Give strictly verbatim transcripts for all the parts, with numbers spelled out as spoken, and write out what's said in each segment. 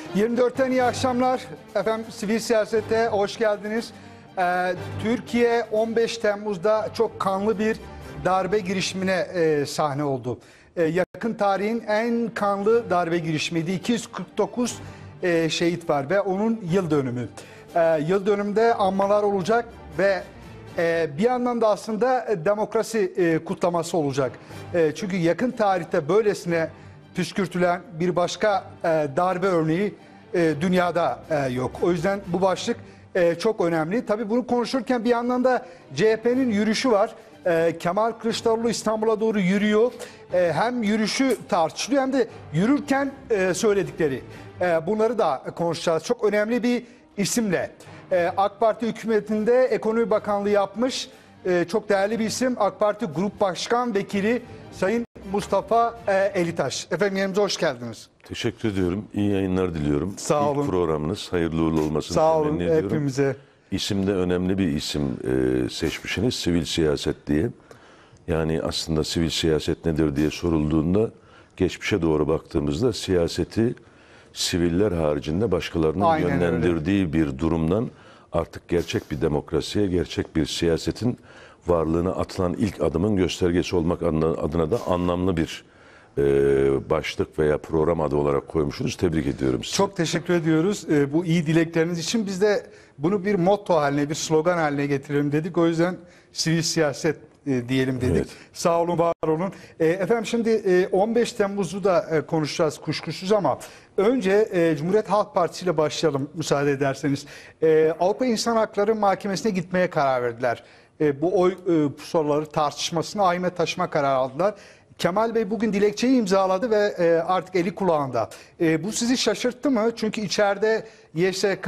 yirmi dörtten iyi akşamlar. Efendim sivil siyasete hoş geldiniz. Ee, Türkiye on beş Temmuz'da çok kanlı bir darbe girişimine e, sahne oldu. E, yakın tarihin en kanlı darbe girişimiydi. iki yüz kırk dokuz e, şehit var ve onun yıl dönümü. E, yıl dönümünde anmalar olacak ve e, bir yandan da aslında demokrasi e, kutlaması olacak. E, çünkü yakın tarihte böylesine püskürtülen bir başka e, darbe örneği e, dünyada e, yok. O yüzden bu başlık e, çok önemli. Tabii bunu konuşurken bir yandan da C H P'nin yürüyüşü var. E, Kemal Kılıçdaroğlu İstanbul'a doğru yürüyor. E, hem yürüyüşü tartışılıyor hem de yürürken e, söyledikleri. E, bunları da konuşacağız. Çok önemli bir isimle. E, AK Parti hükümetinde Ekonomi Bakanlığı yapmış. E, çok değerli bir isim. AK Parti Grup Başkan Vekili Sayın Mustafa e, Elitaş. Efendim yerimize hoş geldiniz. Teşekkür ediyorum. İyi yayınlar diliyorum. Sağ olun. İlk programınız hayırlı uğurlu olmasını Sağ olun temenni ediyorum. hepimize. İsimde önemli bir isim e, seçmişsiniz. Sivil siyaset diye. Yani aslında sivil siyaset nedir diye sorulduğunda geçmişe doğru baktığımızda siyaseti siviller haricinde başkalarının Aynen yönlendirdiği öyle. bir durumdan artık gerçek bir demokrasiye, gerçek bir siyasetin varlığına atılan ilk adımın göstergesi olmak adına da anlamlı bir e, başlık veya program adı olarak koymuşsunuz. Tebrik ediyorum sizi. Çok teşekkür ediyoruz e, bu iyi dilekleriniz için. Biz de bunu bir motto haline, bir slogan haline getirelim dedik. O yüzden sivil siyaset e, diyelim dedik. Evet. Sağ olun, var olun. E, efendim şimdi e, on beş Temmuz'u da e, konuşacağız kuşkusuz ama önce e, Cumhuriyet Halk Partisi ile başlayalım müsaade ederseniz. E, Avrupa İnsan Hakları Mahkemesi'ne gitmeye karar verdiler. E, bu oy e, soruları tartışmasını ahime taşıma kararı aldılar. Kemal Bey bugün dilekçeyi imzaladı ve e, artık eli kulağında. E, bu sizi şaşırttı mı? Çünkü içeride Y S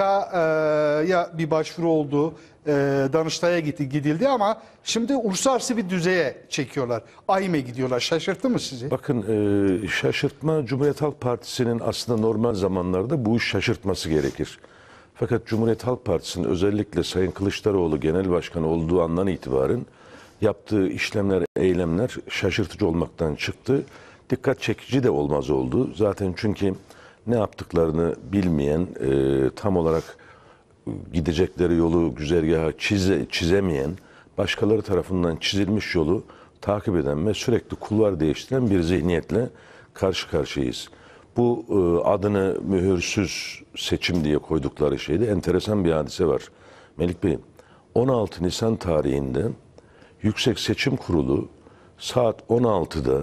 K'ya bir başvuru oldu, e, Danıştay'a gitti, gidildi ama şimdi uluslararası bir düzeye çekiyorlar. ahime gidiyorlar. Şaşırttı mı sizi? Bakın e, şaşırtma Cumhuriyet Halk Partisi'nin aslında normal zamanlarda bu iş şaşırtması gerekir. Fakat Cumhuriyet Halk Partisi'nin özellikle Sayın Kılıçdaroğlu Genel Başkan olduğu andan itibaren yaptığı işlemler, eylemler şaşırtıcı olmaktan çıktı. Dikkat çekici de olmaz oldu. Zaten çünkü ne yaptıklarını bilmeyen, e, tam olarak gidecekleri yolu, güzergahı çize, çizemeyen, başkaları tarafından çizilmiş yolu takip eden ve sürekli kulvar değiştiren bir zihniyetle karşı karşıyayız. Bu e, adını mühürsüz seçim diye koydukları şeyde enteresan bir hadise var. Melik Bey, on altı Nisan tarihinde Yüksek Seçim Kurulu saat on altıda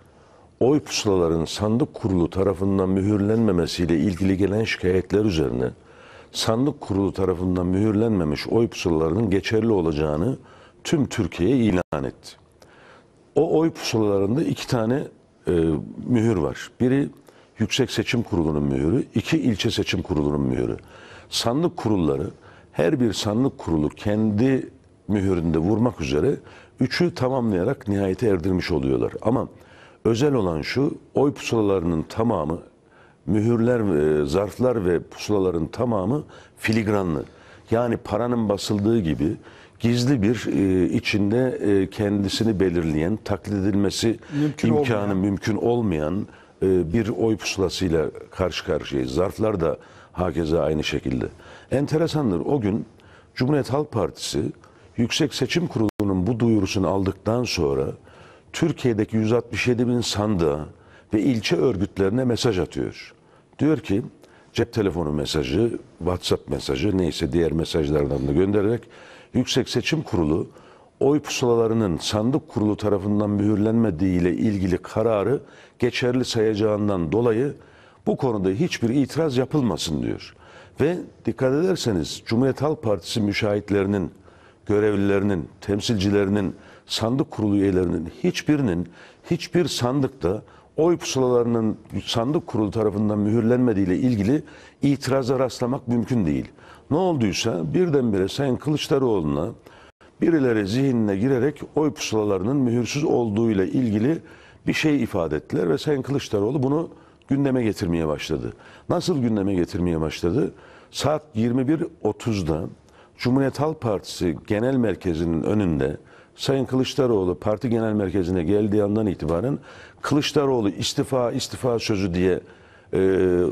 oy pusulaların sandık kurulu tarafından mühürlenmemesiyle ilgili gelen şikayetler üzerine sandık kurulu tarafından mühürlenmemiş oy pusulalarının geçerli olacağını tüm Türkiye'ye ilan etti. O oy pusulalarında iki tane e, mühür var. Biri Yüksek Seçim Kurulu'nun mühürü, iki ilçe seçim kurulunun mühürü. Sandık kurulları, her bir sandık kurulu kendi mühüründe vurmak üzere üçü tamamlayarak nihayete erdirmiş oluyorlar. Ama özel olan şu, oy pusulalarının tamamı, mühürler, e, zarflar ve pusulaların tamamı filigranlı. Yani paranın basıldığı gibi gizli bir e, içinde e, kendisini belirleyen, taklit edilmesi mümkün imkanı olmayan. mümkün olmayan e, bir oy pusulasıyla karşı karşıyayız. Zarflar da hakeza aynı şekilde. Enteresandır, o gün Cumhuriyet Halk Partisi Yüksek Seçim Kurulu'nun bu duyurusunu aldıktan sonra Türkiye'deki yüz altmış yedi bin sandığa ve ilçe örgütlerine mesaj atıyor. Diyor ki cep telefonu mesajı, WhatsApp mesajı neyse diğer mesajlardan da göndererek Yüksek Seçim Kurulu oy pusulalarının sandık kurulu tarafından mühürlenmediği ile ilgili kararı geçerli sayacağından dolayı bu konuda hiçbir itiraz yapılmasın diyor. Ve dikkat ederseniz Cumhuriyet Halk Partisi müşahitlerinin, görevlilerinin, temsilcilerinin, sandık kurulu üyelerinin hiçbirinin hiçbir sandıkta oy pusulalarının sandık kurulu tarafından mühürlenmediği ile ilgili itiraza rastlamak mümkün değil. Ne olduysa birdenbire Sayın Kılıçdaroğlu'na birileri zihnine girerek oy pusulalarının mühürsüz olduğu ile ilgili bir şey ifade ettiler ve Sayın Kılıçdaroğlu bunu gündeme getirmeye başladı. Nasıl gündeme getirmeye başladı? Saat yirmi bir otuzda Cumhuriyet Halk Partisi Genel Merkezi'nin önünde Sayın Kılıçdaroğlu parti genel merkezine geldiği andan itibaren Kılıçdaroğlu istifa istifa sözü diye e,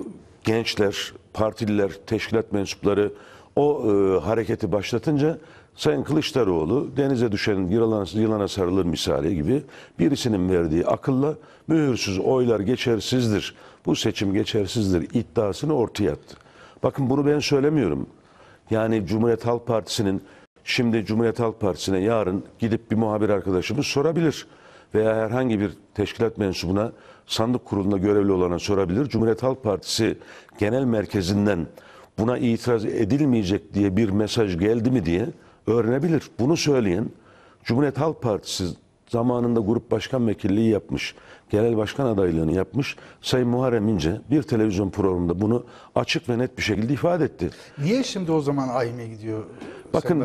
gençler, partililer, teşkilat mensupları o e, hareketi başlatınca Sayın Kılıçdaroğlu denize düşen yılana, yılana sarılır misali gibi birisinin verdiği akılla mühürsüz oylar geçersizdir, bu seçim geçersizdir iddiasını ortaya attı. Bakın bunu ben söylemiyorum. Yani Cumhuriyet Halk Partisi'nin şimdi Cumhuriyet Halk Partisi'ne yarın gidip bir muhabir arkadaşımız sorabilir. Veya herhangi bir teşkilat mensubuna, sandık kurulunda görevli olana sorabilir. Cumhuriyet Halk Partisi genel merkezinden buna itiraz edilmeyecek diye bir mesaj geldi mi diye öğrenebilir. Bunu söyleyen Cumhuriyet Halk Partisi zamanında grup başkan vekilliği yapmış, genel başkan adaylığını yapmış Sayın Muharrem İnce bir televizyon programında bunu açık ve net bir şekilde ifade etti. Niye şimdi o zaman A Y M'e gidiyor? Bakın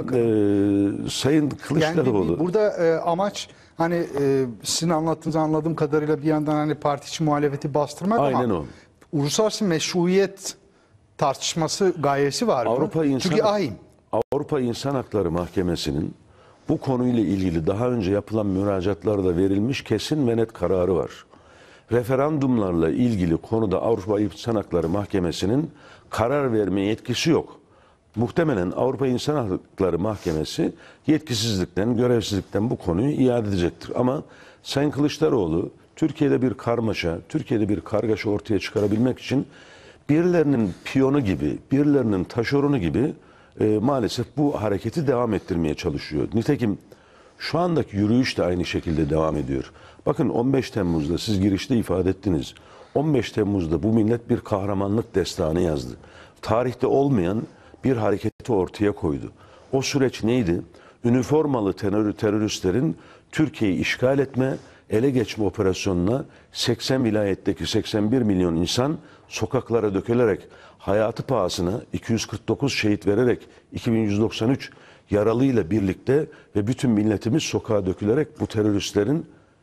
e, Sayın Kılıçdaroğlu... Yani bir- burada e, amaç hani e, sizin anlattığınız anladığım kadarıyla bir yandan hani parti içi muhalefeti bastırmak Aynen ama o. uluslararası meşruiyet tartışması gayesi var. Avrupa bunun. İnsan, Çünkü A Y M. Avrupa İnsan Hakları Mahkemesi'nin bu konuyla ilgili daha önce yapılan müracaatlarda verilmiş kesin ve net kararı var. Referandumlarla ilgili konuda Avrupa İnsan Hakları Mahkemesi'nin karar verme yetkisi yok. Muhtemelen Avrupa İnsan Hakları Mahkemesi yetkisizlikten, görevsizlikten bu konuyu iade edecektir. Ama Sayın Kılıçdaroğlu Türkiye'de bir karmaşa, Türkiye'de bir kargaşa ortaya çıkarabilmek için birilerinin piyonu gibi, birilerinin taşeronu gibi e, maalesef bu hareketi devam ettirmeye çalışıyor. Nitekim şu andaki yürüyüş de aynı şekilde devam ediyor. Bakın on beş Temmuz'da siz girişte ifade ettiniz. on beş Temmuz'da bu millet bir kahramanlık destanı yazdı. Tarihte olmayan bir hareketi ortaya koydu. O süreç neydi? Üniformalı terör, teröristlerin Türkiye'yi işgal etme, ele geçme operasyonuna seksen vilayetteki seksen bir milyon insan sokaklara dökülerek hayatı pahasına iki yüz kırk dokuz şehit vererek iki bin yüz doksan üç yaralıyla birlikte ve bütün milletimiz sokağa dökülerek bu teröristlerin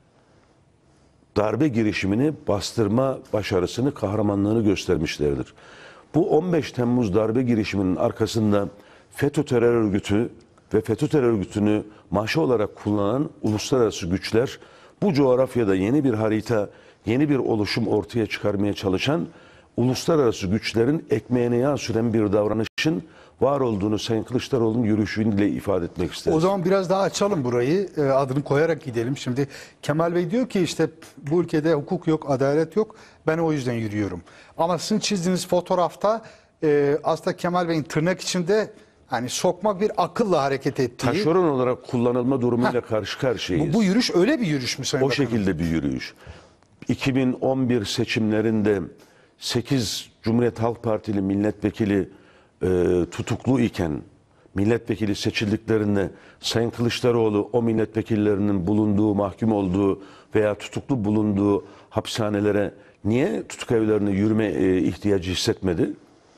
darbe girişimini bastırma başarısını, kahramanlığını göstermişlerdir. Bu on beş Temmuz darbe girişiminin arkasında FETÖ terör örgütü ve FETÖ terör örgütünü maşa olarak kullanan uluslararası güçler, bu coğrafyada yeni bir harita, yeni bir oluşum ortaya çıkarmaya çalışan uluslararası güçlerin ekmeğine yağ süren bir davranışın var olduğunu Sayın Kılıçdaroğlu'nun yürüyüşüyle ifade etmek isteriz. O zaman biraz daha açalım burayı. E, adını koyarak gidelim. Şimdi Kemal Bey diyor ki işte bu ülkede hukuk yok, adalet yok. Ben o yüzden yürüyorum. Ama sizin çizdiğiniz fotoğrafta e, aslında Kemal Bey'in tırnak içinde hani sokmak bir akılla hareket ettiği. Taşeron olarak kullanılma durumuyla Heh. karşı karşıyayız. Bu, bu yürüyüş öyle bir yürüyüş mü Sayın O Bakanım? şekilde bir yürüyüş. iki bin on bir seçimlerinde sekiz Cumhuriyet Halk Partili milletvekili e, tutuklu iken milletvekili seçildiklerinde Sayın Kılıçdaroğlu o milletvekillerinin bulunduğu, mahkum olduğu veya tutuklu bulunduğu hapishanelere niye tutuk evlerine yürüme e, ihtiyacı hissetmedi?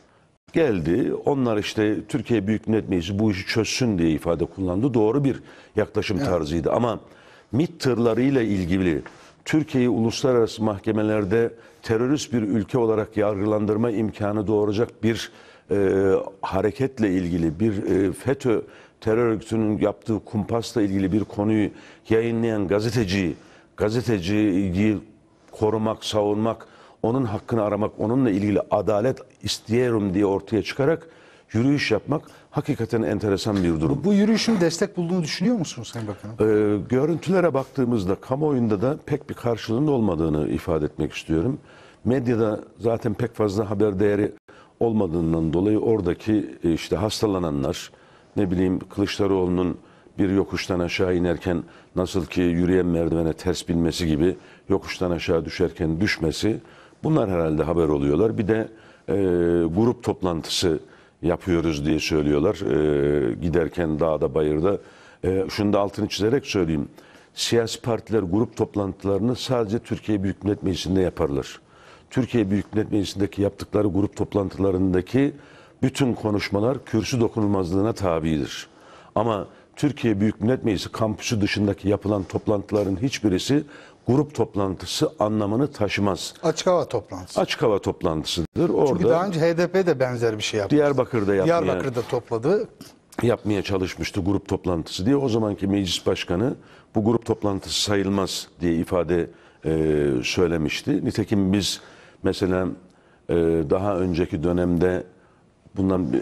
Geldi, onlar işte Türkiye Büyük Millet Meclisi bu işi çözsün diye ifade kullandı. Doğru bir yaklaşım Evet. tarzıydı ama MİT tırlarıyla ilgili Türkiye'yi uluslararası mahkemelerde terörist bir ülke olarak yargılandırma imkanı doğuracak bir e, hareketle ilgili, bir e, FETÖ terör örgütünün yaptığı kumpasla ilgili bir konuyu yayınlayan gazeteci, gazeteciyi korumak, savunmak, onun hakkını aramak, onunla ilgili adalet istiyorum diye ortaya çıkarak yürüyüş yapmak hakikaten enteresan bir durum. Bu, bu yürüyüşün destek bulduğunu düşünüyor musunuz Sayın Bakanım? Ee, görüntülere baktığımızda kamuoyunda da pek bir karşılığının olmadığını ifade etmek istiyorum. Medyada zaten pek fazla haber değeri olmadığından dolayı oradaki e, işte hastalananlar, ne bileyim Kılıçdaroğlu'nun bir yokuştan aşağı inerken nasıl ki yürüyen merdivene ters binmesi gibi yokuştan aşağı düşerken düşmesi, bunlar herhalde haber oluyorlar. Bir de e, grup toplantısı yapıyoruz diye söylüyorlar. E, giderken dağda bayırda. E, şunu da altını çizerek söyleyeyim. Siyasi partiler grup toplantılarını sadece Türkiye Büyük Millet Meclisi'nde yaparlar. Türkiye Büyük Millet Meclisi'ndeki yaptıkları grup toplantılarındaki bütün konuşmalar kürsü dokunulmazlığına tabidir. Ama Türkiye Büyük Millet Meclisi kampüsü dışındaki yapılan toplantıların hiçbirisi grup toplantısı anlamını taşımaz. Açık hava toplantısı. Açık hava toplantısıdır. Orada Çünkü daha önce H D P de benzer bir şey yaptı. Diyarbakır'da yapmaya, Diyarbakır'da topladı. yapmaya çalışmıştı grup toplantısı diye. O zamanki meclis başkanı bu grup toplantısı sayılmaz diye ifade e, söylemişti. Nitekim biz mesela e, daha önceki dönemde bundan e,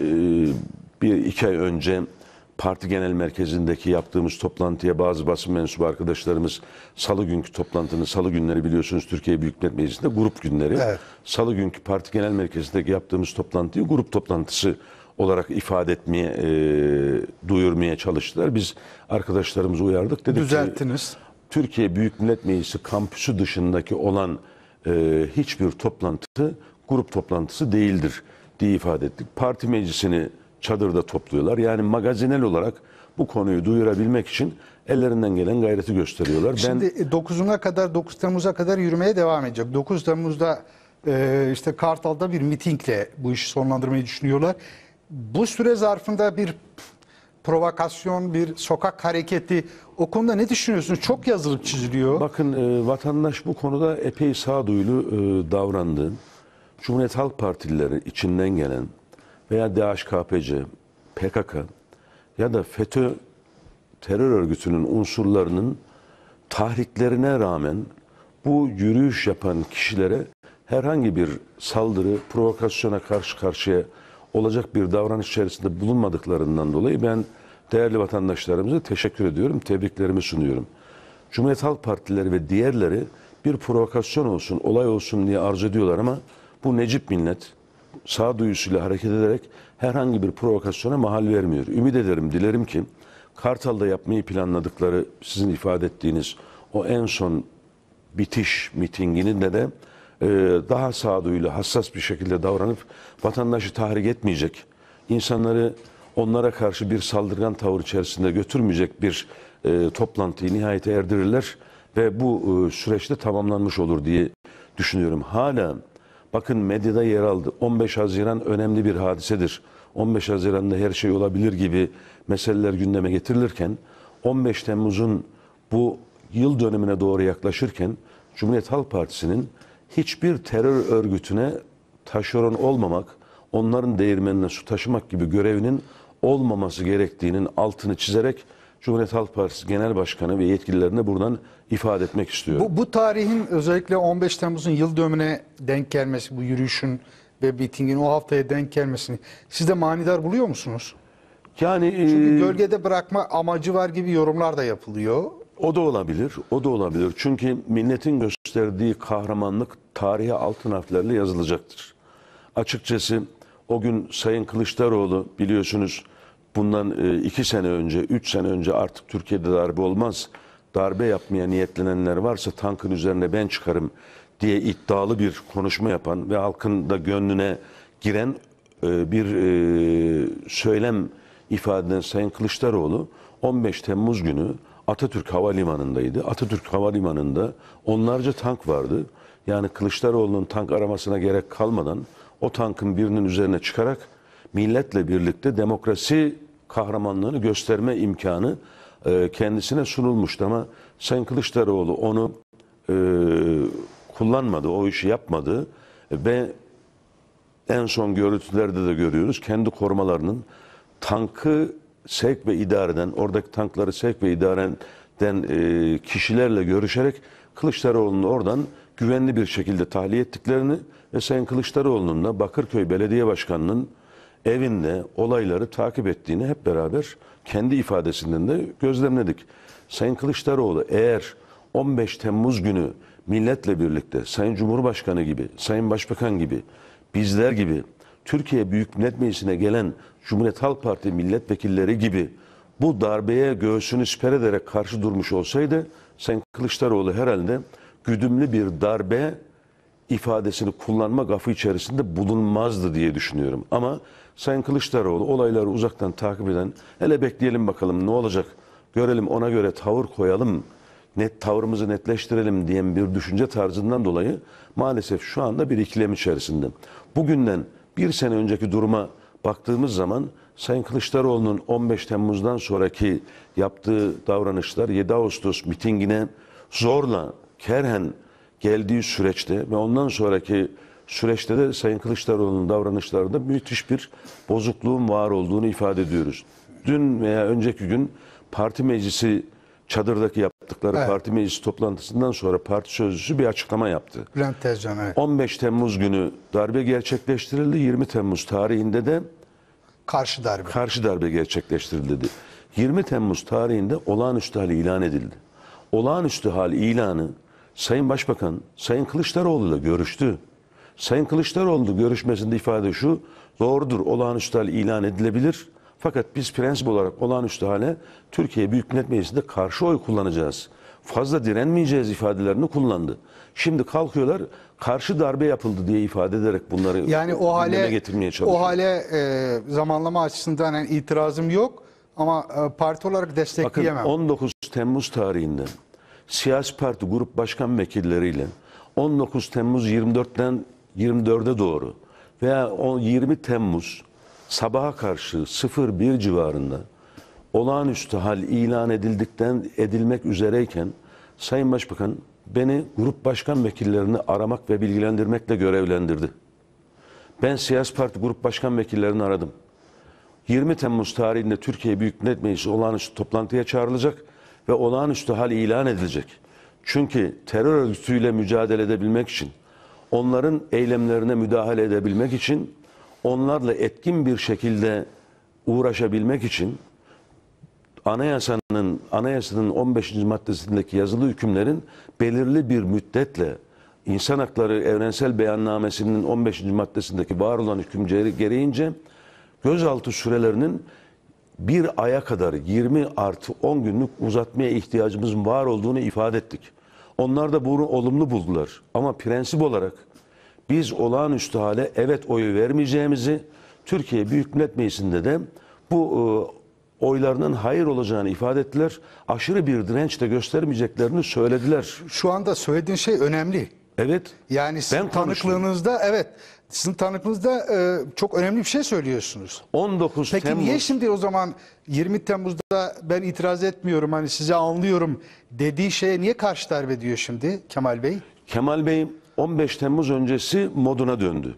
bir iki ay önce parti genel merkezindeki yaptığımız toplantıya bazı basın mensubu arkadaşlarımız salı günkü toplantının, salı günleri biliyorsunuz Türkiye Büyük Millet Meclisi'nde grup günleri. Evet. Salı günkü parti genel merkezindeki yaptığımız toplantıyı grup toplantısı olarak ifade etmeye, e, duyurmaya çalıştılar. Biz arkadaşlarımızı uyardık. Dedik ki, Düzelttiniz. Türkiye Büyük Millet Meclisi kampüsü dışındaki olan e, hiçbir toplantı grup toplantısı değildir diye ifade ettik. Parti meclisini çadırda topluyorlar. Yani magazinel olarak bu konuyu duyurabilmek için ellerinden gelen gayreti gösteriyorlar. Şimdi dokuzuna kadar, dokuz Temmuz'a kadar yürümeye devam edecek. dokuz Temmuz'da e, işte Kartal'da bir mitingle bu işi sonlandırmayı düşünüyorlar. Bu süre zarfında bir provokasyon, bir sokak hareketi, o konuda ne düşünüyorsunuz? Çok yazılıp çiziliyor. Bakın e, vatandaş bu konuda epey sağduyulu e, davrandı. Cumhuriyet Halk Partilileri içinden gelen veya D H K P C, P K K ya da FETÖ terör örgütünün unsurlarının tahriklerine rağmen bu yürüyüş yapan kişilere herhangi bir saldırı, provokasyona karşı karşıya olacak bir davranış içerisinde bulunmadıklarından dolayı ben değerli vatandaşlarımıza teşekkür ediyorum, tebriklerimi sunuyorum. Cumhuriyet Halk Partileri ve diğerleri bir provokasyon olsun, olay olsun diye arzu ediyorlar ama bu Necip millet sağduyusuyla hareket ederek herhangi bir provokasyona mahal vermiyor. Ümit ederim, dilerim ki Kartal'da yapmayı planladıkları sizin ifade ettiğiniz o en son bitiş mitinginin de de e, daha sağduyuyla hassas bir şekilde davranıp vatandaşı tahrik etmeyecek, insanları onlara karşı bir saldırgan tavır içerisinde götürmeyecek bir e, toplantıyı nihayete erdirirler ve bu e, süreçte tamamlanmış olur diye düşünüyorum. Hala bakın medyada yer aldı. on beş Haziran önemli bir hadisedir. on beş Haziran'da her şey olabilir gibi meseleler gündeme getirilirken on beş Temmuz'un bu yıl dönümüne doğru yaklaşırken Cumhuriyet Halk Partisi'nin hiçbir terör örgütüne taşeron olmamak, onların değirmenine su taşımak gibi görevinin olmaması gerektiğinin altını çizerek Cumhuriyet Halk Partisi Genel Başkanı ve yetkililerine buradan ifade etmek istiyorum. Bu, bu tarihin özellikle on beş Temmuz'un yıl dönümüne denk gelmesi, bu yürüyüşün ve mitingin o haftaya denk gelmesini siz de manidar buluyor musunuz? Yani Çünkü e, gölgede bırakma amacı var gibi yorumlar da yapılıyor. o da olabilir, o da olabilir. Çünkü milletin gösterdiği kahramanlık tarihe altın harflerle yazılacaktır. Açıkçası o gün Sayın Kılıçdaroğlu biliyorsunuz bundan e, iki sene önce, üç sene önce artık Türkiye'de darbe olmaz, darbe yapmaya niyetlenenler varsa tankın üzerine ben çıkarım diye iddialı bir konuşma yapan ve halkın da gönlüne giren e, bir e, söylem ifade eden Sayın Kılıçdaroğlu on beş Temmuz günü Atatürk Havalimanı'ndaydı. Atatürk Havalimanı'nda onlarca tank vardı. Yani Kılıçdaroğlu'nun tank aramasına gerek kalmadan o tankın birinin üzerine çıkarak milletle birlikte demokrasi kahramanlığını gösterme imkanı e, kendisine sunulmuştu. Ama Sayın Kılıçdaroğlu onu e, kullanmadı, o işi yapmadı ve en son görüntülerde de görüyoruz kendi korumalarının tankı sevk ve idare eden, oradaki tankları sevk ve idare eden e, kişilerle görüşerek Kılıçdaroğlu'nu oradan güvenli bir şekilde tahliye ettiklerini ve Sayın Kılıçdaroğlu'nun da Bakırköy Belediye Başkanı'nın evinde olayları takip ettiğini hep beraber kendi ifadesinden de gözlemledik. Sayın Kılıçdaroğlu eğer on beş Temmuz günü milletle birlikte Sayın Cumhurbaşkanı gibi, Sayın Başbakan gibi, bizler gibi, Türkiye Büyük Millet Meclisi'ne gelen Cumhuriyet Halk Parti milletvekilleri gibi bu darbeye göğsünü siper ederek karşı durmuş olsaydı Sayın Kılıçdaroğlu herhalde güdümlü bir darbe ifadesini kullanma gafı içerisinde bulunmazdı diye düşünüyorum. Ama Sayın Kılıçdaroğlu olayları uzaktan takip eden, hele bekleyelim bakalım ne olacak, görelim ona göre tavır koyalım, net tavrımızı netleştirelim diyen bir düşünce tarzından dolayı maalesef şu anda bir ikilem içerisinde. Bugünden bir sene önceki duruma baktığımız zaman Sayın Kılıçdaroğlu'nun on beş Temmuz'dan sonraki yaptığı davranışlar yedi Ağustos mitingine zorla, kerhen geldiği süreçte ve ondan sonraki süreçte de Sayın Kılıçdaroğlu'nun davranışlarında müthiş bir bozukluğun var olduğunu ifade ediyoruz. Dün veya önceki gün parti meclisi çadırdaki yaptığı yaptıkları Evet. parti meclisi toplantısından sonra parti sözcüsü bir açıklama yaptı. Bülent Tezcan, evet. on beş Temmuz günü darbe gerçekleştirildi. yirmi Temmuz tarihinde de Karşı darbe. karşı darbe gerçekleştirildi dedi. yirmi Temmuz tarihinde olağanüstü hal ilan edildi. Olağanüstü hal ilanı Sayın Başbakan Sayın Kılıçdaroğlu ile görüştü. Sayın Kılıçdaroğlu görüşmesinde ifade şu: doğrudur, olağanüstü hal ilan edilebilir. Fakat biz prensip olarak olağanüstü hale Türkiye Büyük Millet Meclisi'nde karşı oy kullanacağız. Fazla direnmeyeceğiz ifadelerini kullandı. Şimdi kalkıyorlar karşı darbe yapıldı diye ifade ederek bunları Yani o gündeme hale getirmeye çalışıyor. o hale e, zamanlama açısından yani itirazım yok ama e, parti olarak Bakın destekleyemem. on dokuz Temmuz tarihinde siyasi parti grup başkan vekilleriyle on dokuz Temmuz yirmi dörtten yirmi dörde doğru veya yirmi Temmuz sabaha karşı sıfır bir civarında olağanüstü hal ilan edildikten edilmek üzereyken Sayın Başbakan beni grup başkan vekillerini aramak ve bilgilendirmekle görevlendirdi. Ben siyasi parti grup başkan vekillerini aradım. yirmi Temmuz tarihinde Türkiye Büyük Millet Meclisi olağanüstü toplantıya çağrılacak ve olağanüstü hal ilan edilecek. Çünkü terör örgütüyle mücadele edebilmek için, onların eylemlerine müdahale edebilmek için, onlarla etkin bir şekilde uğraşabilmek için anayasanın anayasanın on beşinci maddesindeki yazılı hükümlerin belirli bir müddetle İnsan Hakları Evrensel Beyannamesi'nin on beşinci maddesindeki var olan hüküm gereğince gözaltı sürelerinin bir aya kadar yirmi artı on günlük uzatmaya ihtiyacımızın var olduğunu ifade ettik. Onlar da bunu olumlu buldular. Ama prensip olarak biz olağanüstü hale evet oyu vermeyeceğimizi, Türkiye Büyük Millet Meclisi'nde de bu e, oylarının hayır olacağını ifade ettiler. Aşırı bir direnç de göstermeyeceklerini söylediler. Şu anda söylediğin şey önemli. Evet. Yani sizin Ben konuştum. tanıklığınızda evet sizin tanıklığınızda e, çok önemli bir şey söylüyorsunuz. on dokuz Peki Temmuz niye şimdi o zaman yirmi Temmuz'da ben itiraz etmiyorum hani sizi anlıyorum dediği şeye niye karşı darbe diyor şimdi Kemal Bey? Kemal Bey on beş Temmuz öncesi moduna döndü.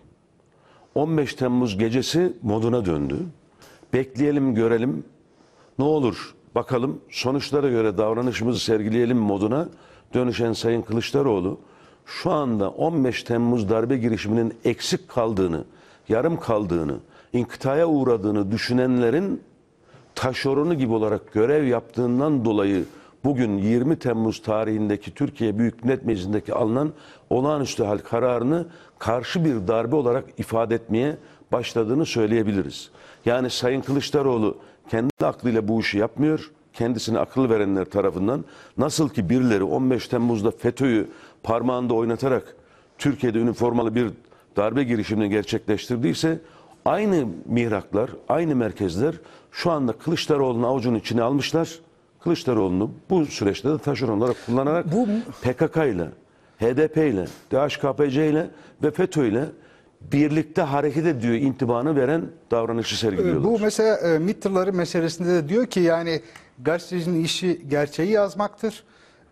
on beş Temmuz gecesi moduna döndü. Bekleyelim, görelim. Ne olur bakalım, sonuçlara göre davranışımızı sergileyelim moduna dönüşen Sayın Kılıçdaroğlu şu anda on beş Temmuz darbe girişiminin eksik kaldığını, yarım kaldığını, inkıtaya uğradığını düşünenlerin taşeronu gibi olarak görev yaptığından dolayı bugün yirmi Temmuz tarihindeki Türkiye Büyük Millet Meclisi'ndeki alınan olağanüstü hal kararını karşı bir darbe olarak ifade etmeye başladığını söyleyebiliriz. Yani Sayın Kılıçdaroğlu kendi aklıyla bu işi yapmıyor. Kendisine akıl verenler tarafından, nasıl ki birileri on beş Temmuz'da FETÖ'yü parmağında oynatarak Türkiye'de üniformalı bir darbe girişimini gerçekleştirdiyse, aynı mihraklar, aynı merkezler şu anda Kılıçdaroğlu'nun avucunun içine almışlar. Kılıçdaroğlu'nu bu süreçte de taşeron olarak kullanarak Bu- P K K ile, H D P ile, D H K P C ile ve FETÖ ile birlikte hareket ediyor intibanı veren davranışı sergiliyorlar. Bu mesela e, MİT tırları meselesinde de diyor ki yani gazetecinin işi gerçeği yazmaktır.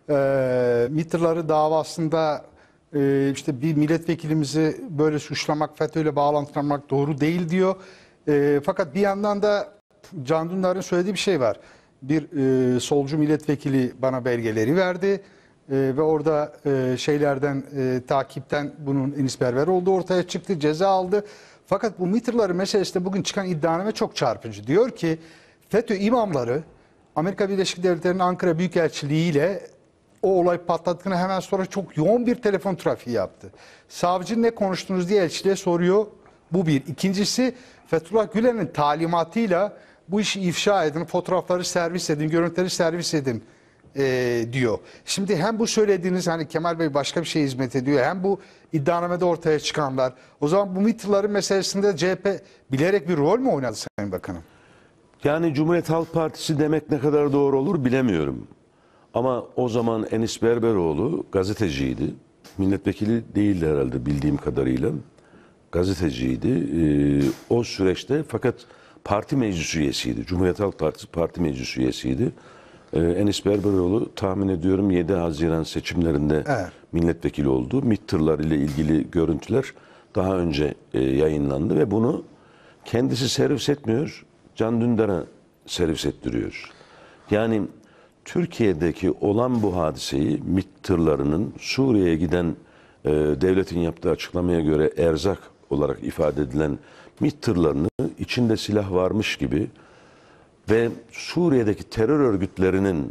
E, MİT tırları davasında e, işte bir milletvekilimizi böyle suçlamak, FETÖ'yle bağlantılamak doğru değil diyor. E, fakat bir yandan da Can Dündar'ın söylediği bir şey var. Bir e, solcu milletvekili bana belgeleri verdi. E, ve orada e, şeylerden e, takipten bunun Enis Berber olduğu ortaya çıktı, ceza aldı. Fakat bu MİT'leri meselesinde bugün çıkan iddianame çok çarpıcı. Diyor ki FETÖ imamları Amerika Birleşik Devletleri'nin Ankara Büyükelçiliği ile o olay patladıktan hemen sonra çok yoğun bir telefon trafiği yaptı. Savcı ne konuştunuz diye elçiliğe soruyor. Bu bir. İkincisi Fethullah Gülen'in talimatıyla bu işi ifşa edin, fotoğrafları servis edin, görüntüleri servis edin e, diyor. Şimdi hem bu söylediğiniz hani Kemal Bey başka bir şeye hizmet ediyor, hem bu iddianamede ortaya çıkanlar. O zaman bu MİT'lerin meselesinde C H P bilerek bir rol mü oynadı Sayın Bakanım? Yani Cumhuriyet Halk Partisi demek ne kadar doğru olur bilemiyorum. Ama o zaman Enis Berberoğlu gazeteciydi. Milletvekili değildi herhalde bildiğim kadarıyla. Gazeteciydi. Ee, o süreçte fakat parti meclis üyesiydi. Cumhuriyet Halk Partisi parti meclis üyesiydi. Ee, Enis Berberoğlu tahmin ediyorum yedi Haziran seçimlerinde Evet. milletvekili oldu. MİT tırları ile ilgili görüntüler daha önce e, yayınlandı ve bunu kendisi servis etmiyor, Can Dündar'a servis ettiriyor. Yani Türkiye'deki olan bu hadiseyi MİT tırlarının Suriye'ye giden e, devletin yaptığı açıklamaya göre erzak olarak ifade edilen MİT tırlarını içinde silah varmış gibi ve Suriye'deki terör örgütlerinin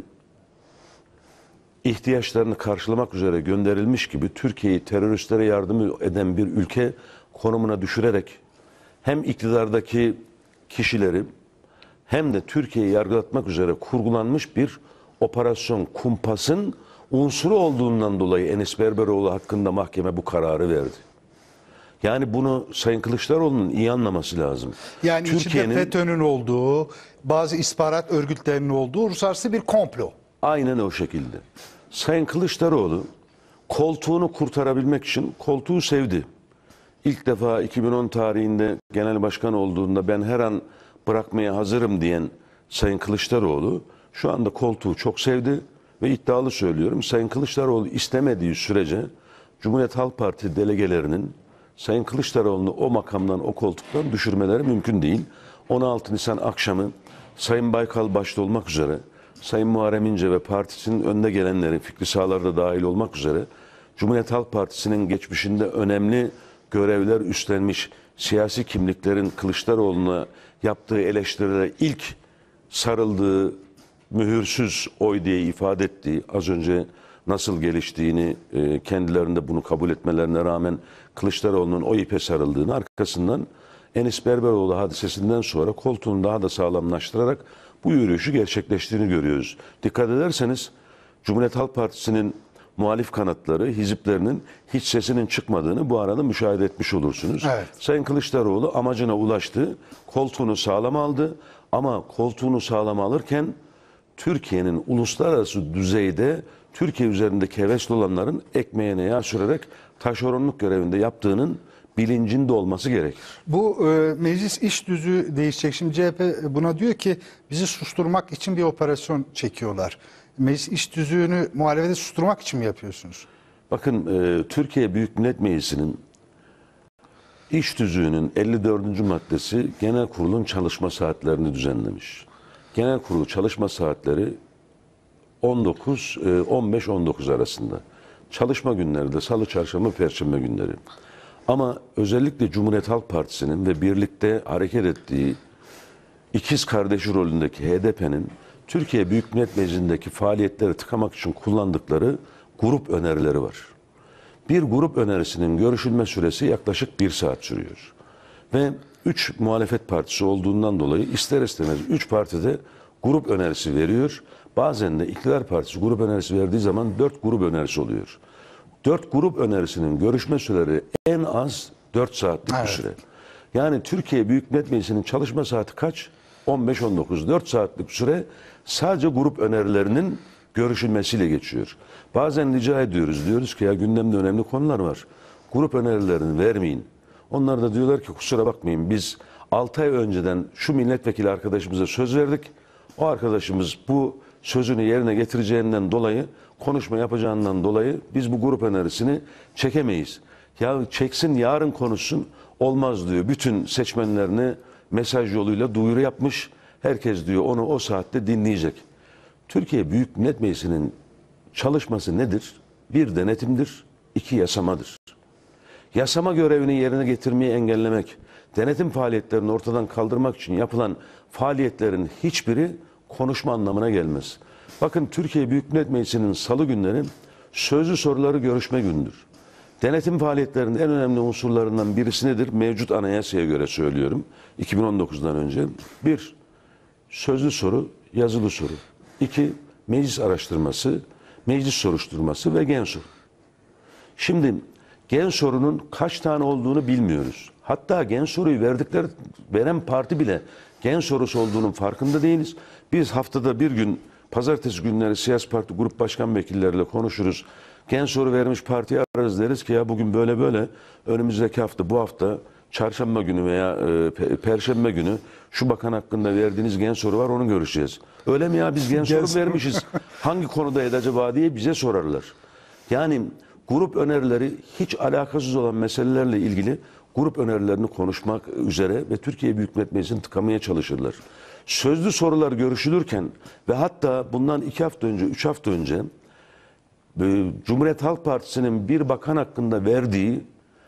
ihtiyaçlarını karşılamak üzere gönderilmiş gibi Türkiye'yi teröristlere yardım eden bir ülke konumuna düşürerek hem iktidardaki kişileri hem de Türkiye'yi yargılatmak üzere kurgulanmış bir operasyon kumpasın unsuru olduğundan dolayı Enis Berberoğlu hakkında mahkeme bu kararı verdi. Yani bunu Sayın Kılıçdaroğlu'nun iyi anlaması lazım. Yani içinde FETÖ'nün olduğu, bazı istihbarat örgütlerinin olduğu uluslararası bir komplo. Aynen o şekilde. Sayın Kılıçdaroğlu koltuğunu kurtarabilmek için koltuğu sevdi. İlk defa iki bin on tarihinde genel başkan olduğunda ben her an bırakmaya hazırım diyen Sayın Kılıçdaroğlu şu anda koltuğu çok sevdi ve iddialı söylüyorum. Sayın Kılıçdaroğlu istemediği sürece Cumhuriyet Halk Partisi delegelerinin Sayın Kılıçdaroğlu'nu o makamdan, o koltuktan düşürmeleri mümkün değil. on altı Nisan akşamı Sayın Baykal başta olmak üzere Sayın Muharrem İnce ve partisinin önde gelenleri, Fikri Sağlar da dahil olmak üzere Cumhuriyet Halk Partisi'nin geçmişinde önemli görevler üstlenmiş siyasi kimliklerin Kılıçdaroğlu'na yaptığı eleştirilere ilk sarıldığı, mühürsüz oy diye ifade ettiği, az önce nasıl geliştiğini, kendilerinde bunu kabul etmelerine rağmen Kılıçdaroğlu'nun o ipe sarıldığını, arkasından Enis Berberoğlu hadisesinden sonra koltuğunu daha da sağlamlaştırarak bu yürüyüşü gerçekleştiğini görüyoruz. Dikkat ederseniz Cumhuriyet Halk Partisi'nin muhalif kanatları, hiziplerinin hiç sesinin çıkmadığını bu arada müşahede etmiş olursunuz. Evet. Sayın Kılıçdaroğlu amacına ulaştı, koltuğunu sağlam aldı ama koltuğunu sağlam alırken Türkiye'nin uluslararası düzeyde Türkiye üzerindeki hevesli olanların ekmeğine yağ sürerek taşeronluk görevinde yaptığının bilincinde olması gerekir. Bu e, meclis iş düzü değişecek. Şimdi C H P buna diyor ki bizi susturmak için bir operasyon çekiyorlar. Meclis iş düzüğünü muhalefeti susturmak için mi yapıyorsunuz? Bakın e, Türkiye Büyük Millet Meclisi'nin iş tüzüğünün elli dördüncü maddesi Genel Kurul'un çalışma saatlerini düzenlemiş. Genel Kurul çalışma saatleri on dokuz on beş on dokuz arasında. Çalışma günleri de Salı, Çarşamba, Perşembe günleri. Ama özellikle Cumhuriyet Halk Partisi'nin ve birlikte hareket ettiği ikiz kardeşi rolündeki H D P'nin Türkiye Büyük Millet Meclisi'ndeki faaliyetleri tıkamak için kullandıkları grup önerileri var. Bir grup önerisinin görüşülme süresi yaklaşık bir saat sürüyor. Ve üç muhalefet partisi olduğundan dolayı ister istemez üç partide grup önerisi veriyor. Bazen de iktidar partisi grup önerisi verdiği zaman dört grup önerisi oluyor. Dört grup önerisinin görüşme süreleri en az dört saatlik evet. bir süre. Yani Türkiye Büyük Millet Meclisi'nin çalışma saati kaç? on beş on dokuz. dört saatlik süre sadece grup önerilerinin görüşülmesiyle geçiyor. Bazen rica ediyoruz. Diyoruz ki ya gündemde önemli konular var. Grup önerilerini vermeyin. Onlar da diyorlar ki kusura bakmayın biz altı ay önceden şu milletvekili arkadaşımıza söz verdik. O arkadaşımız bu sözünü yerine getireceğinden dolayı, konuşma yapacağından dolayı biz bu grup önerisini çekemeyiz. Ya çeksin yarın konuşsun, olmaz diyor. Bütün seçmenlerine mesaj yoluyla duyuru yapmış. Herkes diyor onu o saatte dinleyecek. Türkiye Büyük Millet Meclisi'nin çalışması nedir? Bir denetimdir, iki yasamadır. Yasama görevini yerine getirmeyi engellemek, denetim faaliyetlerini ortadan kaldırmak için yapılan faaliyetlerin hiçbiri konuşma anlamına gelmez. Bakın Türkiye Büyük Millet Meclisi'nin salı günleri sözlü soruları görüşme gündür. Denetim faaliyetlerinin en önemli unsurlarından birisi nedir? Mevcut anayasaya göre söylüyorum. iki bin on dokuzdan önce. Bir, sözlü soru, yazılı soru. İki, meclis araştırması, meclis soruşturması ve gen soru. Şimdi gen sorunun kaç tane olduğunu bilmiyoruz. Hatta gen soruyu verdikleri, veren parti bile gen sorusu olduğunun farkında değiliz. Biz haftada bir gün, pazartesi günleri siyasi parti grup başkan vekilleriyle konuşuruz. Gen soru vermiş partiye ararız, deriz ki ya bugün böyle böyle, önümüzdeki hafta, bu hafta çarşamba günü veya e, perşembe günü şu bakan hakkında verdiğiniz gen soru var, onu görüşeceğiz. Öyle mi ya, biz gen soru vermişiz, hangi konuda acaba diye bize sorarlar. Yani grup önerileri hiç alakasız olan meselelerle ilgili grup önerilerini konuşmak üzere ve Türkiye Büyük Millet Meclisi'ni tıkamaya çalışırlar. Sözlü sorular görüşülürken ve hatta bundan iki hafta önce, üç hafta önce e, Cumhuriyet Halk Partisi'nin bir bakan hakkında verdiği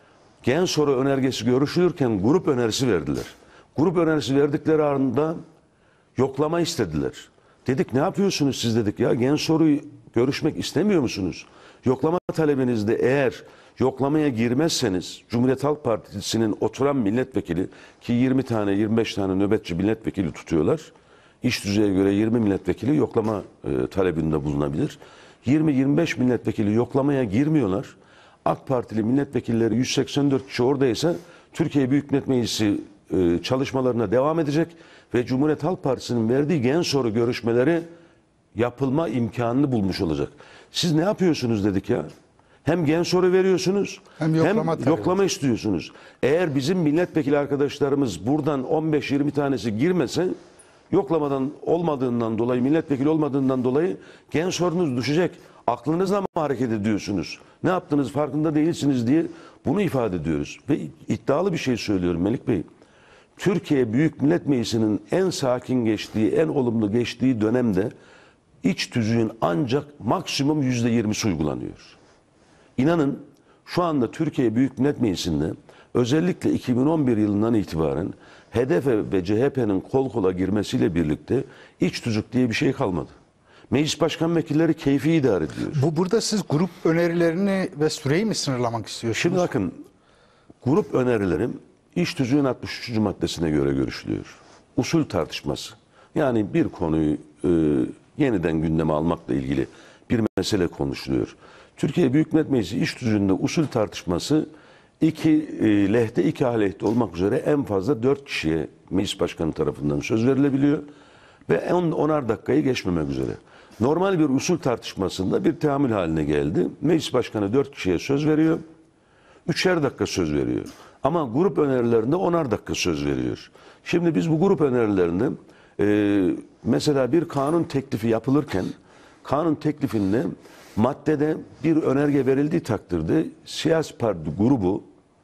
gen soru önergesi görüşülürken grup önerisi verdiler. Grup önerisi verdikleri anda yoklama istediler. Dedik ne yapıyorsunuz siz dedik ya, gen soruyu görüşmek istemiyor musunuz? Yoklama talebinizde eğer yoklamaya girmezseniz Cumhuriyet Halk Partisi'nin oturan milletvekili, ki yirmi tane yirmi beş tane nöbetçi milletvekili tutuyorlar. İş düzeye göre yirmi milletvekili yoklama e, talebinde bulunabilir. yirmi yirmi beş milletvekili yoklamaya girmiyorlar. AK Partili milletvekilleri yüz seksen dört kişi oradaysa Türkiye Büyük Millet Meclisi e, çalışmalarına devam edecek ve Cumhuriyet Halk Partisi'nin verdiği gen soru görüşmeleri yapılma imkanını bulmuş olacak. Siz ne yapıyorsunuz dedik ya? Hem gen soru veriyorsunuz hem hem yoklama, yoklama istiyorsunuz. Eğer bizim milletvekili arkadaşlarımız buradan on beş yirmi tanesi girmese, yoklamadan olmadığından dolayı, milletvekili olmadığından dolayı gen sorunuz düşecek. Aklınızla mı hareket ediyorsunuz? Ne yaptınız farkında değilsiniz diye bunu ifade ediyoruz. Ve iddialı bir şey söylüyorum Melik Bey. Türkiye Büyük Millet Meclisi'nin en sakin geçtiği, en olumlu geçtiği dönemde iç tüzüğün ancak maksimum yüzde yirmisi uygulanıyor. İnanın şu anda Türkiye Büyük Millet Meclisi'nde özellikle iki bin on bir yılından itibaren H D P ve C H P'nin kol kola girmesiyle birlikte iç tüzük diye bir şey kalmadı. Meclis başkan vekilleri keyfi idare ediyor. Bu burada siz grup önerilerini ve süreyi mi sınırlamak istiyorsunuz? Şimdi bakın, grup önerilerim iç tüzüğün altmış üçüncü maddesine göre görüşülüyor. Usul tartışması. Yani bir konuyu e, yeniden gündeme almakla ilgili bir mesele konuşuluyor. Türkiye Büyük Millet Meclisi iç tüzüğünde usul tartışması iki e, lehte iki aleyhte olmak üzere en fazla dört kişiye meclis başkanı tarafından söz verilebiliyor ve on, onar dakikayı geçmemek üzere. Normal bir usul tartışmasında bir teamül haline geldi. Meclis başkanı dört kişiye söz veriyor. Üçer dakika söz veriyor. Ama grup önerilerinde onar dakika söz veriyor. Şimdi biz bu grup önerilerinde e, mesela bir kanun teklifi yapılırken kanun teklifinde maddede bir önerge verildiği takdirde siyasi parti grubu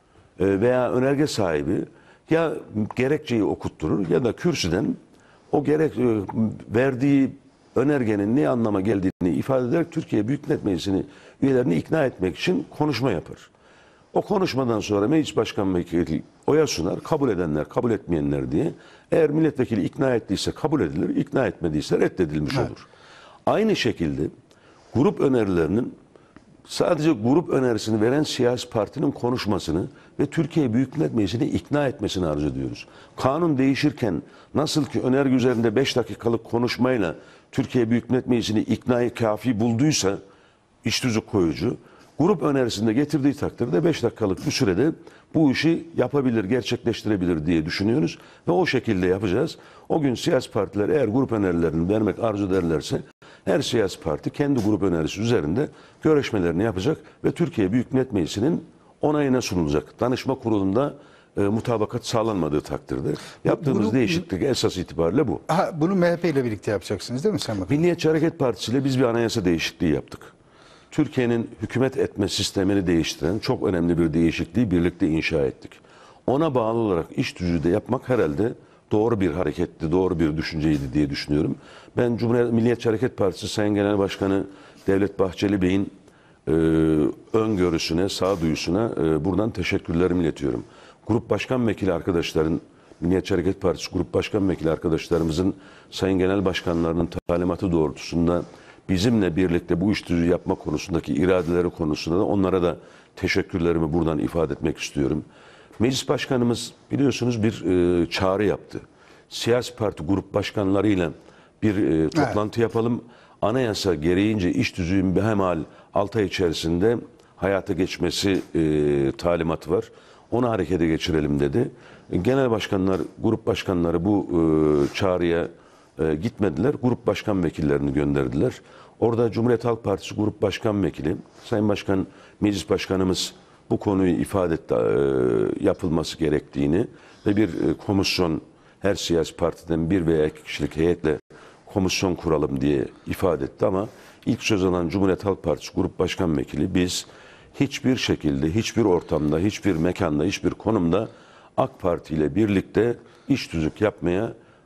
e, veya önerge sahibi ya gerekçeyi okutturur ya da kürsüden o gerek e, verdiği önergenin ne anlama geldiğini ifade ederek Türkiye Büyük Millet Meclisi'ni üyelerini ikna etmek için konuşma yapar. O konuşmadan sonra meclis başkan vekili oya sunar, kabul edenler, kabul etmeyenler diye. Eğer milletvekili ikna ettiyse kabul edilir, ikna etmediyse reddedilmiş Evet. olur. Aynı şekilde grup önerilerinin sadece grup önerisini veren siyasi partinin konuşmasını ve Türkiye Büyük Millet Meclisi'ni ikna etmesini arzu ediyoruz. Kanun değişirken nasıl ki önerge üzerinde beş dakikalık konuşmayla Türkiye Büyük Millet Meclisi'ni iknayı kafi bulduysa iç tüzük koyucu, grup önerisinde getirdiği takdirde beş dakikalık bir sürede bu işi yapabilir, gerçekleştirebilir diye düşünüyoruz ve o şekilde yapacağız. O gün siyasi partiler eğer grup önerilerini vermek arzu ederlerse her siyasi parti kendi grup önerisi üzerinde görüşmelerini yapacak ve Türkiye Büyük Millet Meclisi'nin onayına sunulacak. Danışma kurulunda e, mutabakat sağlanmadığı takdirde yaptığımız grup- değişiklik esas itibariyle bu. Ha, bunu M H P ile birlikte yapacaksınız değil mi Sayın Bakan? Milliyetçi Hareket Partisi ile biz bir anayasa değişikliği yaptık. Türkiye'nin hükümet etme sistemini değiştiren çok önemli bir değişikliği birlikte inşa ettik. Ona bağlı olarak iş tüzüğü de yapmak herhalde doğru bir hareketti, doğru bir düşünceydi diye düşünüyorum. Ben Cumhuriyet Milliyetçi Hareket Partisi Sayın Genel Başkanı Devlet Bahçeli Bey'in e, öngörüsüne, sağduyusuna e, buradan teşekkürlerimi iletiyorum. Grup Başkan Vekili arkadaşların, Milliyetçi Hareket Partisi Grup Başkan Vekili arkadaşlarımızın Sayın Genel Başkanlarının talimatı doğrultusunda bizimle birlikte bu iş tüzüğü yapma konusundaki iradeleri konusunda da onlara da teşekkürlerimi buradan ifade etmek istiyorum. Meclis Başkanımız biliyorsunuz bir e, çağrı yaptı. Siyasi parti grup başkanlarıyla bir e, toplantı evet. yapalım. Anayasa gereğince iş tüzüğün behemal altı ay içerisinde hayata geçmesi e, talimatı var. Onu harekete geçirelim dedi. Genel başkanlar, grup başkanları bu e, çağrıya e, gitmediler. Grup başkan vekillerini gönderdiler. Orada Cumhuriyet Halk Partisi Grup Başkan Vekili, Sayın Başkan, Meclis Başkanımız bu konuyu ifade etti, e, yapılması gerektiğini ve bir e, komisyon, her siyasi partiden bir veya iki kişilik heyetle komisyon kuralım diye ifade etti ama ilk söz alan Cumhuriyet Halk Partisi Grup Başkan Vekili biz hiçbir şekilde, hiçbir ortamda, hiçbir mekanda, hiçbir konumda AK Parti ile birlikte iş tüzük yapmaya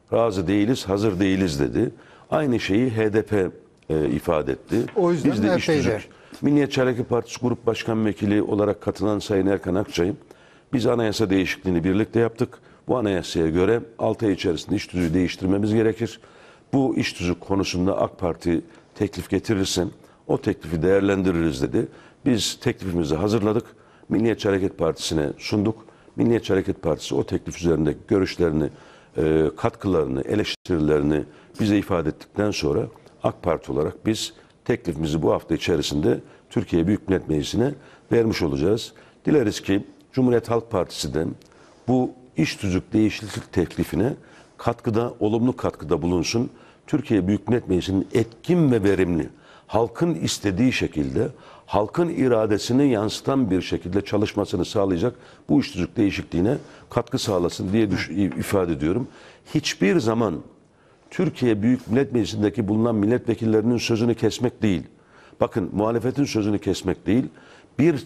razı değiliz, hazır değiliz dedi. Aynı şeyi H D P e, ifade etti. O yüzden Biz de iş epeyce. tüzük, Milliyetçi Hareket Partisi Grup Başkan Vekili olarak katılan Sayın Erkan Akçay, biz anayasa değişikliğini birlikte yaptık. Bu anayasaya göre altı ay içerisinde iş tüzüğü değiştirmemiz gerekir. Bu iş tüzük konusunda AK Parti teklif getirirse o teklifi değerlendiririz dedi. Biz teklifimizi hazırladık. Milliyetçi Hareket Partisi'ne sunduk. Milliyetçi Hareket Partisi o teklif üzerinde görüşlerini, e, katkılarını, eleştirilerini bize ifade ettikten sonra AK Parti olarak biz teklifimizi bu hafta içerisinde Türkiye Büyük Millet Meclisi'ne vermiş olacağız. Dileriz ki Cumhuriyet Halk Partisi'den bu iş tüzük değişiklik teklifine katkıda, olumlu katkıda bulunsun. Türkiye Büyük Millet Meclisi'nin etkin ve verimli, halkın istediği şekilde, halkın iradesini yansıtan bir şekilde çalışmasını sağlayacak bu iş tüzük değişikliğine katkı sağlasın diye düş- ifade ediyorum. Hiçbir zaman Türkiye Büyük Millet Meclisi'ndeki bulunan milletvekillerinin sözünü kesmek değil. Bakın, muhalefetin sözünü kesmek değil. Bir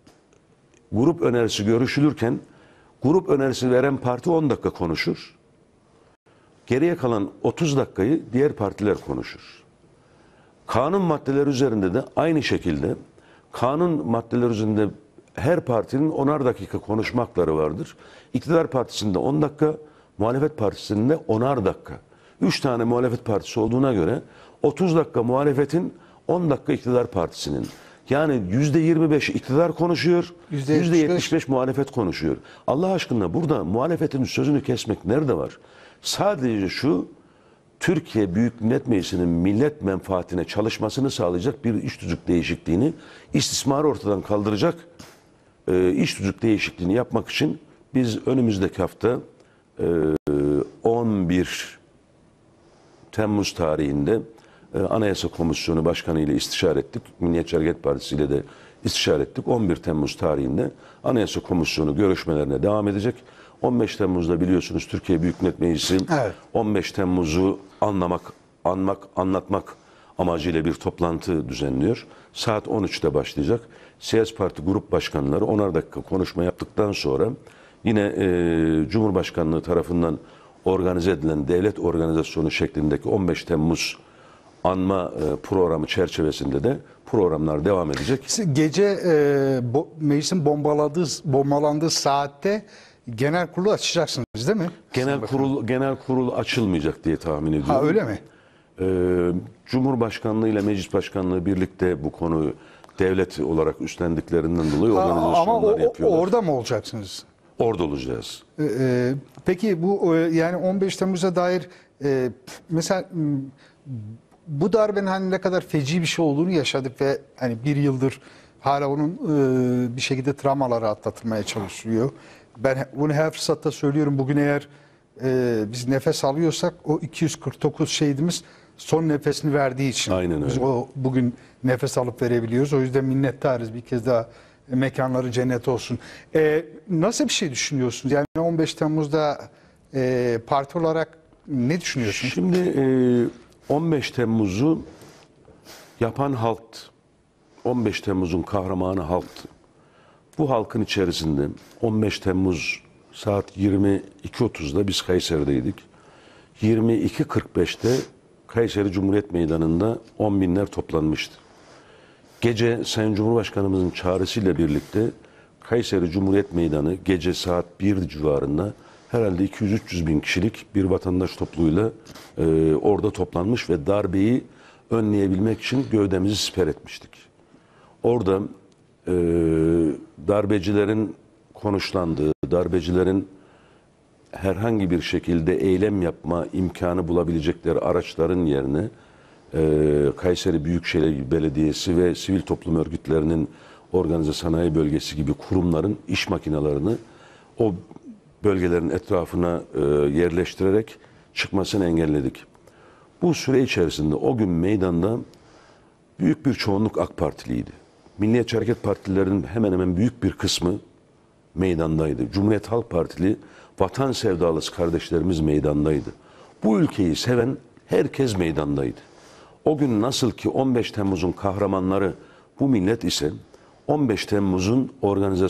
grup önerisi görüşülürken grup önerisi veren parti on dakika konuşur. Geriye kalan otuz dakikayı diğer partiler konuşur. Kanun maddeleri üzerinde de aynı şekilde kanun maddeleri üzerinde her partinin onar dakika konuşma hakları vardır. İktidar partisinde on dakika, muhalefet partisinde onar dakika. Üç tane muhalefet partisi olduğuna göre otuz dakika muhalefetin, on dakika iktidar partisinin. Yani yüzde yirmi beş iktidar konuşuyor, Yüzde yüzde yetmiş yetmiş beş muhalefet konuşuyor. Allah aşkına burada muhalefetin sözünü kesmek nerede var? Sadece şu, Türkiye Büyük Millet Meclisi'nin millet menfaatine çalışmasını sağlayacak bir iş tüzük değişikliğini, istismarı ortadan kaldıracak e, iş tüzük değişikliğini yapmak için biz önümüzdeki hafta e, on bir Temmuz tarihinde e, Anayasa Komisyonu Başkanı ile istişare ettik. Milliyetçi Hareket Partisi ile de istişare ettik. on bir Temmuz tarihinde Anayasa Komisyonu görüşmelerine devam edecek. on beş Temmuz'da biliyorsunuz Türkiye Büyük Millet Meclisi Evet. on beş Temmuz'u anlamak, anmak, anlatmak amacıyla bir toplantı düzenliyor. Saat on üçte başlayacak. Siyasi parti grup başkanları onar dakika konuşma yaptıktan sonra yine e, Cumhurbaşkanlığı tarafından organize edilen devlet organizasyonu şeklindeki on beş Temmuz anma e, programı çerçevesinde de programlar devam edecek. Gece e, bo, meclisin bombaladığı, bombalandığı saatte genel kurulu açacaksınız değil mi? Genel kurul genel kurul açılmayacak diye tahmin ediyorum. Ha, öyle mi? Ee, Cumhurbaşkanlığı ile Meclis Başkanlığı birlikte bu konuyu devlet olarak üstlendiklerinden dolayı Ha, ama organizasyonlar o, o- yapıyorlar. orada mı olacaksınız? Orada olacağız. E, e, peki bu e, yani on beş Temmuz'a dair e, mesela m, bu darbenin hani ne kadar feci bir şey olduğunu yaşadık ve hani bir yıldır hala onun e, bir şekilde travmaları atlatılmaya çalışılıyor. Ben bunu her fırsatta söylüyorum. Bugün eğer e, biz nefes alıyorsak o iki yüz kırk dokuz şehidimiz son nefesini verdiği için Aynen biz öyle. o bugün nefes alıp verebiliyoruz. O yüzden minnettarız bir kez daha. Mekanları cennet olsun. E, nasıl bir şey düşünüyorsunuz? Yani on beş Temmuz'da e, parti olarak ne düşünüyorsunuz? Şimdi e, on beş Temmuz'u yapan halktı. on beş Temmuz'un kahramanı halktı. Bu halkın içerisinde on beş Temmuz saat yirmi iki otuzda biz Kayseri'deydik. yirmi iki kırk beşte Kayseri Cumhuriyet Meydanı'nda on binler toplanmıştı. Gece Sayın Cumhurbaşkanımızın çağrısıyla birlikte Kayseri Cumhuriyet Meydanı gece saat bir civarında herhalde iki yüz üç yüz bin kişilik bir vatandaş topluluğuyla e, orada toplanmış ve darbeyi önleyebilmek için gövdemizi siper etmiştik. Orada e, darbecilerin konuşlandığı, darbecilerin herhangi bir şekilde eylem yapma imkanı bulabilecekleri araçların yerine e, Kayseri Büyükşehir Belediyesi ve sivil toplum örgütlerinin organize sanayi bölgesi gibi kurumların iş makinalarını o bölgelerin etrafına e, yerleştirerek çıkmasını engelledik. Bu süre içerisinde o gün meydanda büyük bir çoğunluk AK Partiliydi. Milliyetçi Hareket Partililerin hemen hemen büyük bir kısmı meydandaydı. Cumhuriyet Halk Partili vatan sevdalısı kardeşlerimiz meydandaydı. Bu ülkeyi seven herkes meydandaydı. O gün nasıl ki on beş Temmuz'un kahramanları bu millet ise on beş Temmuz'un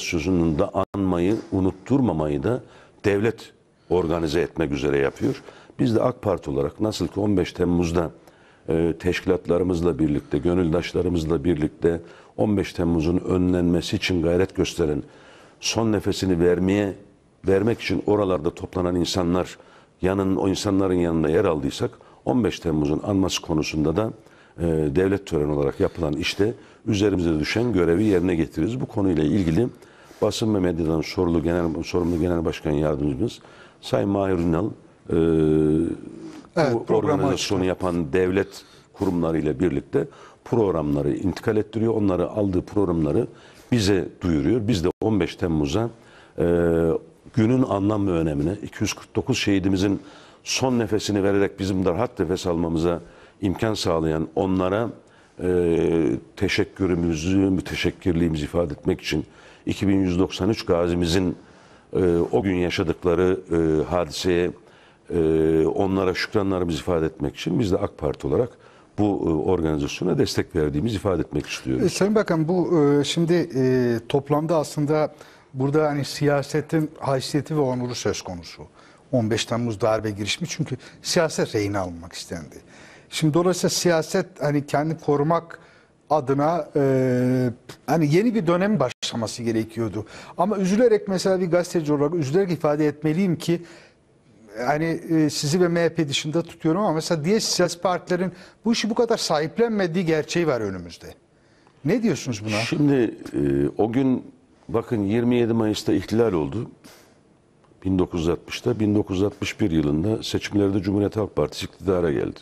organizasyonunda anmayı, unutturmamayı da devlet organize etmek üzere yapıyor. Biz de AK Parti olarak nasıl ki on beş Temmuz'da e, teşkilatlarımızla birlikte, gönüldaşlarımızla birlikte on beş Temmuz'un önlenmesi için gayret gösteren, son nefesini vermeye vermek için oralarda toplanan insanlar, yanın o insanların yanında yer aldıysak, on beş Temmuz'un anması konusunda da e, devlet töreni olarak yapılan işte üzerimize düşen görevi yerine getiririz. Bu konuyla ilgili basın ve medyadan sorumlu genel, sorumlu genel başkan yardımcımız Sayın Mahir Ünal, e, Evet, bu programı organizasyonu açtı. yapan devlet kurumlarıyla birlikte programları intikal ettiriyor. Onları aldığı programları bize duyuruyor. Biz de on beş Temmuz'a e, günün anlam ve önemine, iki yüz kırk dokuz şehidimizin son nefesini vererek bizim de rahat nefes almamıza imkan sağlayan onlara e, teşekkürümüzü, müteşekkirliğimizi ifade etmek için iki bin yüz doksan üç gazimizin e, o gün yaşadıkları e, hadiseye e, onlara şükranlarımızı ifade etmek için biz de AK Parti olarak bu e, organizasyona destek verdiğimizi ifade etmek istiyoruz. E, Sayın Bakan, bu e, şimdi e, toplamda aslında burada hani siyasetin haysiyeti ve onuru söz konusu. on beş Temmuz darbe girişimi, çünkü siyaset rehine alınmak istendi. Şimdi dolayısıyla siyaset hani kendi korumak adına e, hani yeni bir dönemin başlaması gerekiyordu. Ama üzülerek, mesela bir gazeteci olarak üzülerek ifade etmeliyim ki hani e, sizi ve M H P dışında tutuyorum ama mesela diğer siyasi partilerin bu işi bu kadar sahiplenmediği gerçeği var önümüzde. Ne diyorsunuz buna? Şimdi e, o gün bakın yirmi yedi Mayıs'ta ihtilal oldu. bin dokuz yüz altmışta bin dokuz yüz altmış bir yılında seçimlerde Cumhuriyet Halk Partisi iktidara geldi.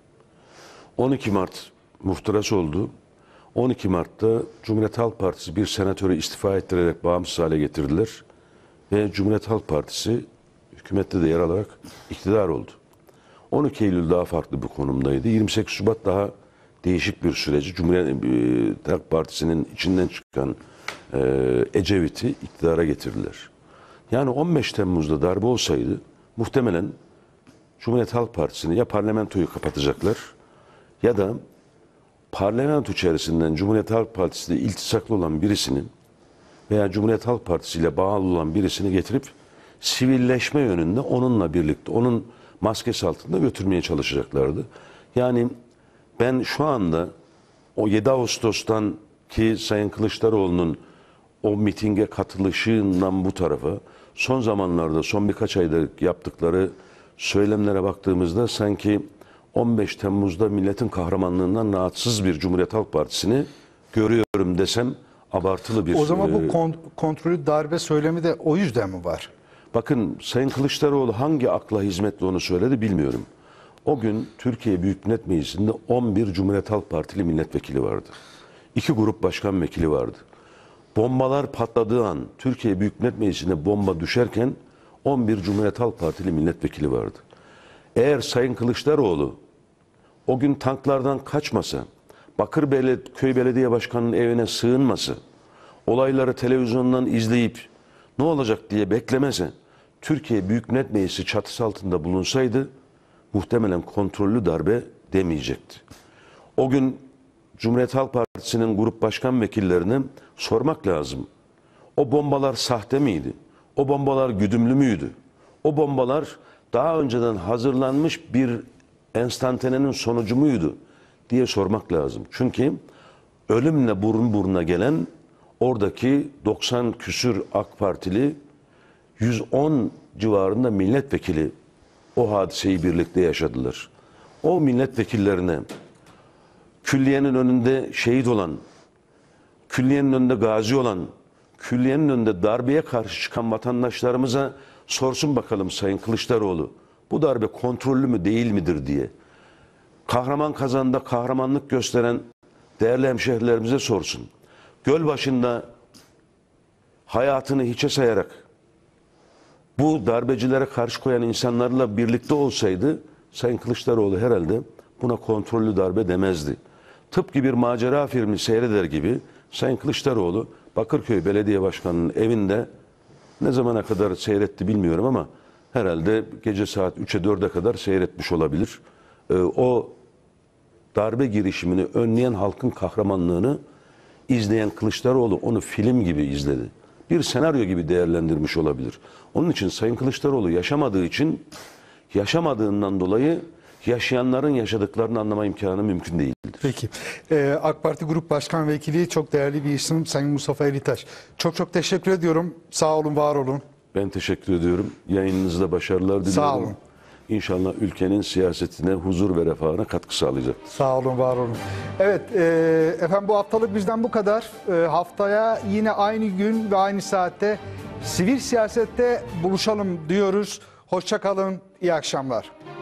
on iki Mart muhtırası oldu. on iki Mart'ta Cumhuriyet Halk Partisi bir senatörü istifa ettirerek bağımsız hale getirdiler. Ve Cumhuriyet Halk Partisi hükümette de yer alarak iktidar oldu. on iki Eylül daha farklı bir konumdaydı. yirmi sekiz Şubat daha değişik bir süreci. Cumhuriyet Halk Partisi'nin içinden çıkan e, Ecevit'i iktidara getirdiler. Yani on beş Temmuz'da darbe olsaydı muhtemelen Cumhuriyet Halk Partisi'ni ya parlamentoyu kapatacaklar ya da parlamento içerisinden Cumhuriyet Halk Partisi ile iltisaklı olan birisini veya Cumhuriyet Halk Partisi ile bağlı olan birisini getirip sivilleşme yönünde onunla birlikte, onun maskesi altında götürmeye çalışacaklardı. Yani ben şu anda o yedi Ağustos'tan ki Sayın Kılıçdaroğlu'nun o mitinge katılışından bu tarafa son zamanlarda, son birkaç ayda yaptıkları söylemlere baktığımızda sanki on beş Temmuz'da milletin kahramanlığından rahatsız bir Cumhuriyet Halk Partisi'ni görüyorum desem abartılı bir... O zaman bu e, kon- kontrollü darbe söylemi de o yüzden mi var? Bakın Sayın Kılıçdaroğlu hangi akla hizmetle onu söyledi bilmiyorum. O gün Türkiye Büyük Millet Meclisi'nde on bir Cumhuriyet Halk Partili milletvekili vardı. İki grup başkan vekili vardı. Bombalar patladığı an Türkiye Büyük Millet Meclisi'ne bomba düşerken on bir Cumhuriyet Halk Partili milletvekili vardı. Eğer Sayın Kılıçdaroğlu o gün tanklardan kaçmasa, Bakırköy Belediye Başkanı'nın evine sığınmasa, olayları televizyondan izleyip ne olacak diye beklemese, Türkiye Büyük Millet Meclisi çatısı altında bulunsaydı muhtemelen kontrollü darbe demeyecekti. O gün Cumhuriyet Halk Partisi'nin grup başkan vekillerine sormak lazım. O bombalar sahte miydi? O bombalar güdümlü müydü? O bombalar daha önceden hazırlanmış bir enstantanenin sonucu muydu diye sormak lazım. Çünkü ölümle burun buruna gelen oradaki doksan küsür AK Partili, yüz on civarında milletvekili o hadiseyi birlikte yaşadılar. O milletvekillerine külliyenin önünde şehit olan, külliyenin önünde gazi olan, külliyenin önünde darbeye karşı çıkan vatandaşlarımıza sorsun bakalım Sayın Kılıçdaroğlu, bu darbe kontrollü mü değil midir diye. Kahraman Kazan'da kahramanlık gösteren değerli hemşehrilerimize sorsun. Gölbaşı'nda hayatını hiçe sayarak bu darbecilere karşı koyan insanlarla birlikte olsaydı Sayın Kılıçdaroğlu herhalde buna kontrollü darbe demezdi. Tıpkı bir macera filmi seyreder gibi Sayın Kılıçdaroğlu Bakırköy Belediye Başkanı'nın evinde ne zamana kadar seyretti bilmiyorum ama herhalde gece saat üçe dörde kadar seyretmiş olabilir. Ee, o darbe girişimini önleyen halkın kahramanlığını izleyen Kılıçdaroğlu onu film gibi izledi. Bir senaryo gibi değerlendirmiş olabilir. Onun için Sayın Kılıçdaroğlu yaşamadığı için yaşamadığından dolayı yaşayanların yaşadıklarını anlama imkanı mümkün değildir. Peki. Ee, AK Parti Grup Başkan Vekili, çok değerli bir isim Sayın Mustafa Elitaş. Çok çok teşekkür ediyorum. Sağ olun, var olun. Ben teşekkür ediyorum. Yayınınızda başarılar diliyorum. Sağ olun. İnşallah ülkenin siyasetine, huzur ve refahına katkı sağlayacak. Sağ olun, var olun. Evet, e, efendim bu haftalık bizden bu kadar. E, haftaya yine aynı gün ve aynı saatte sivil siyasette buluşalım diyoruz. Hoşça kalın, iyi akşamlar.